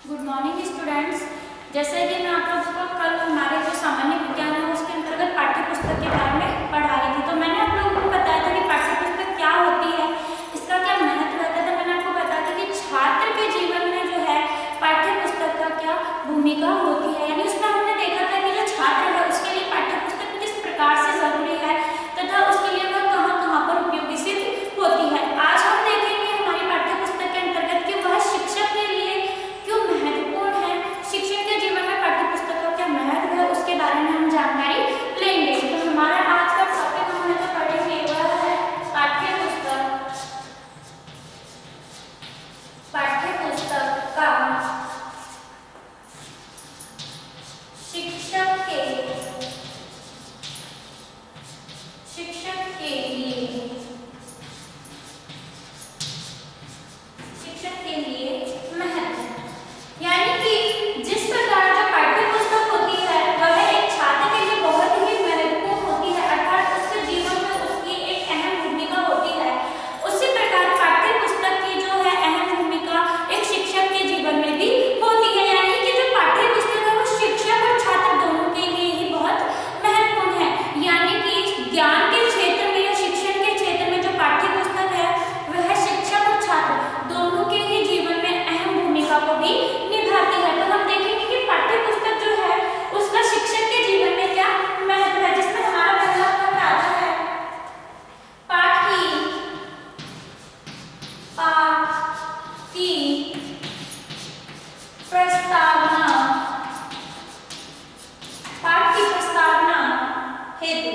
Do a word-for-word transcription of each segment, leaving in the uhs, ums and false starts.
Good morning students. जैसे कि मैं आप लोगों को कल हमारे जो सामान्य विज्ञान है उसके अंतर्गत पाठ्य पुस्तक के बारे में पढ़ा रही थी, तो मैंने आप लोगों को बताया था कि पाठ्य पुस्तक क्या होती है, इसका क्या महत्व रहता था। मैंने आपको बताया था कि छात्र के जीवन में जो है पाठ्य पुस्तक का क्या भूमिका होती है। यानी उसमें हमने देखा था कि जो छात्र है उसके लिए पाठ्य पुस्तक किस प्रकार से जरूरी है तथा उसके लिए वह कहाँ कहाँ पर उपयोगी सिद्ध होती है। आज हम देखेंगे हमारी पाठ्य पुस्तक के अंतर्गत कि वह शिक्षक के लिए क्यों महत्वपूर्ण है, शिक्षक के जीवन में पाठ्य पुस्तक का क्या महत्व है, उसके बारे में हम जानकारी लेंगे। तो हमारा आज का टॉपिक हम जो पढ़ेंगे वह है पाठ्य पुस्तक। पाठ्य पुस्तक का शिक्षक के शिक्षक के लिए शिक्षक के लिए महत्व, यानी कि जिस प्रकार जो पाठ्य पुस्तक होती है वह एक छात्र के लिए बहुत ही महत्वपूर्ण होती है, अर्थात उसके जीवन में उसकी एक अहम भूमिका होती है। उसी प्रकार पाठ्य पुस्तक की जो है अहम भूमिका एक शिक्षक के जीवन में भी होती है। यानी कि जो पाठ्य पुस्तक है वो शिक्षक और छात्र दोनों के लिए ही बहुत महत्वपूर्ण है। यानी कि ज्ञान के क्षेत्र में या शिक्षण के क्षेत्र में जो पाठ्य पुस्तक है वह शिक्षक और छात्र दोनों के ही जीवन में अहम भूमिका को भी निभाती है। तो हम देखेंगे कि पाठ्य पुस्तक जो है उसका शिक्षक के जीवन में क्या महत्व है, जिसमें हमारा पहला पॉइंट आता है पाठ की पाठ की प्रस्तावना। पाठ की प्रस्तावना हेतु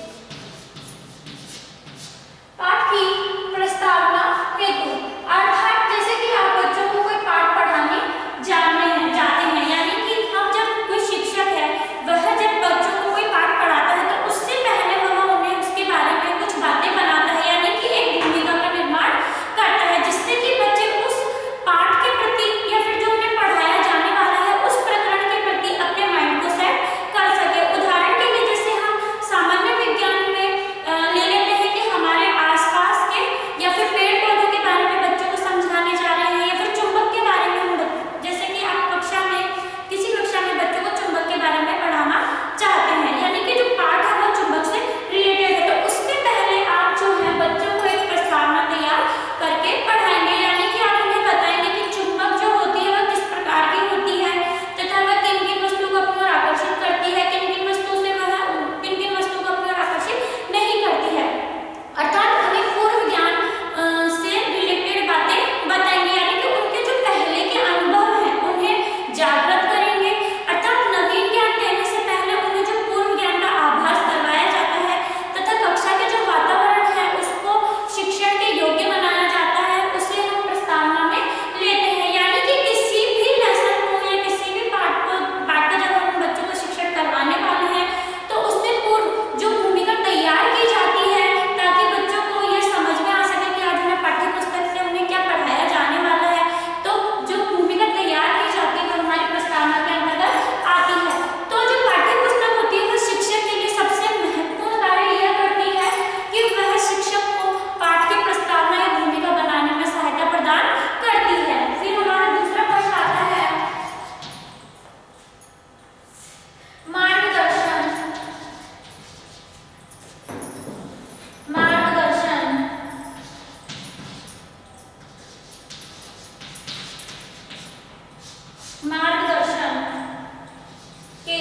पाठ की प्रस्तावना हेतु अर्थात जैसे कि आप बच्चों को कोई पाठ पढ़ाने जाने हैं जाते हैं, यानी कि हम जब कोई शिक्षक है वह जब बच्चों को कोई पाठ पढ़ाता है तो उससे पहले वह उन्हें उसके बारे में कुछ बातें बनाता है, यानी कि एक भूमिका का निर्माण करता है जिससे कि बच्चे उस पाठ के प्रति या फिर जो उन्हें पढ़ाया जाने वाला है उस प्रकरण के प्रति अपने माइंड को सेट कर सके। उदाहरण के लिए जैसे हम सामान्य विज्ञान में ले लेते हैं कि हमारे आसपास के या फिर पेड़ पौधों के बारे में बच्चों को समझाने जा रहे हैं, या फिर चुंबक के बारे में हम जैसे कि आप कक्षा में किसी कक्षा में बच्चों को चुंबक के बारे में पढ़ाना चाहते हैं, यानी कि जो पाठ है वो चुंबक से रिलेटेड है, तो उसके पहले आप जो है बच्चों को एक प्रस्तावना तैयार करके पढ़ाएंगे। यानी कि आप उन्हें बताएंगे कि चुंबक जो होती है वह किस प्रकार की होती है तथा वह किन किन वस्तुओं को अपनी ओर आकर्षित करती है, किन किन वस्तुओं से वह किन किन वस्तुओं को अपनी ओर आकर्षित नहीं करती है। अर्थात उन्हें पूर्व ज्ञान से रिलेटेड बातें बताएंगे, यानी कि उनके जो पहले के अनुभव हैं उन्हें जागृत करेंगे। अर्थात नवीन ज्ञान देने से पहले उन्हें जो पूर्व ज्ञान का आभास करवाया जाता है तथा कक्षा के जो वातावरण है उसको शिक्षण के योग्य बनाया जाता है, उसे हम प्रस्तावना में लेते हैं। यानी कि किसी भी लेसन को या किसी भी पाठ को पाठ का जब हम बच्चों को शिक्षण करवाने वाले हैं तो उससे पूर्व जो भूमिका तैयार की जाती है ताकि बच्चों को यह समझ में आ सके कि आज उन्हें पाठ्य पुस्तक से उन्हें क्या पढ़ाया जाने वाला है, तो जो भूमिका तैयार की जाती है वो हमारी प्रस्तावना के अंतर्गत आती है। तो जो पाठ्य पुस्तक होती है वो शिक्षक के लिए सबसे महत्वपूर्ण कार्य यह करती है कि वह शिक्षक को पाठ की प्रस्तावना या भूमिका बनाने में सहायता प्रदान करती है। फिर हमारा दूसरा पॉइंट आता है मार्गदर्शन। मार्गदर्शन मार्गदर्शन के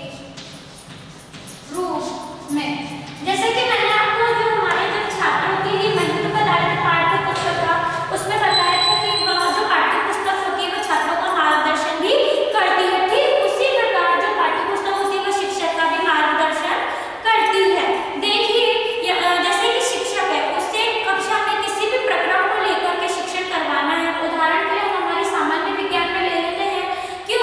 रूप में, जैसे कि मैंने आपको जो हमारे जो छात्रों के लिए महत्व बताया था पाठ्य पुस्तक का, उसमें बताया था कि वह जो पाठ्य पुस्तक होती है वह छात्रों का मार्गदर्शन भी करती है। ठीक उसी प्रकार जो पाठ्य पुस्तक होती है वह शिक्षक का भी मार्गदर्शन करती है। देखिए जैसे कि शिक्षक है उससे कक्षा में किसी भी प्रकरण को लेकर के शिक्षण करवाना है। उदाहरण के लिए हम हमारे सामान्य विज्ञान में ले लेते हैं कि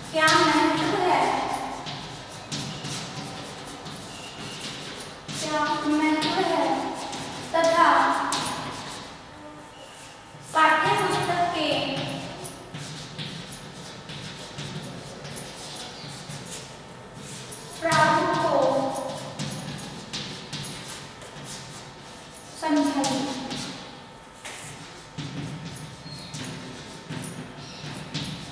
क्या महत्व है, क्या महत्व है तथा पाठ्य पुस्तक के प्रारूप को समझाइए।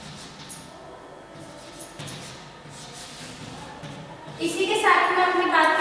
इसी के साथ में अपनी बात